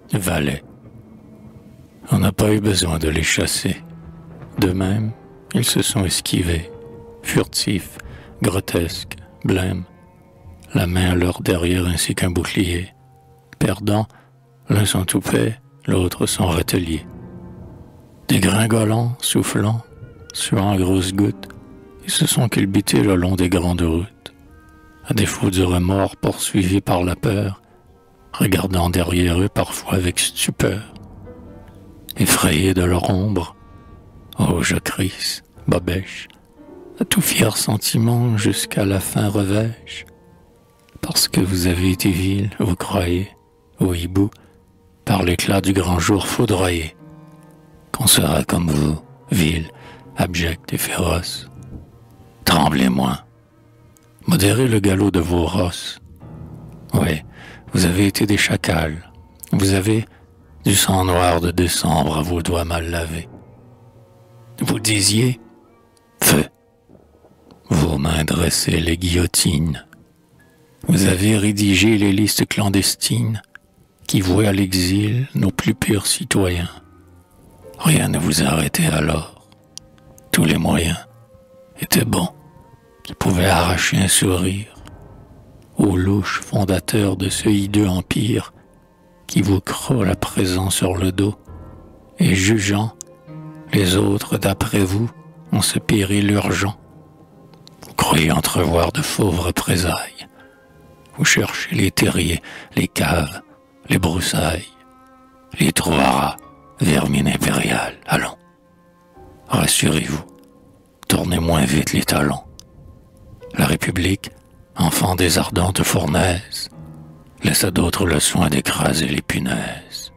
valets. On n'a pas eu besoin de les chasser. De même, ils se sont esquivés, furtifs, grotesques, blêmes, la main à leur derrière ainsi qu'un bouclier. Perdants, l'un son toupet, l'autre son râtelier. Dégringolants, soufflants, suant à grosses gouttes, ils se sont culbutés le long des grandes routes. À défaut du remords poursuivis par la peur, regardant derrière eux parfois avec stupeur. Effrayés de leur ombre, oh je crisse, bobèche, à tout fier sentiment jusqu'à la fin revêche. Parce que vous avez été vil, vous croyez, ô hibou, par l'éclat du grand jour foudroyé, qu'on sera comme vous, vil, abject et féroce. Tremblez moins, modérez le galop de vos rosses. Oui, vous avez été des chacals, vous avez du sang noir de décembre à vos doigts mal lavés. Vous disiez feu, vos mains dressaient les guillotines. Vous avez rédigé les listes clandestines qui vouaient à l'exil nos plus purs citoyens. Rien ne vous arrêtait alors. Tous les moyens étaient bons, qui pouvaient arracher un sourire aux louches fondateurs de ce hideux empire qui vous crôle à présent sur le dos et jugeant les autres d'après vous ont ce péril urgent. Vous croyez entrevoir de fauves représailles. Vous cherchez les terriers, les caves, les broussailles, les trous à rats, vermine impériale. Allons, rassurez-vous, tournez moins vite les talons. La République, enfant des ardentes fournaises, laisse à d'autres le soin d'écraser les punaises.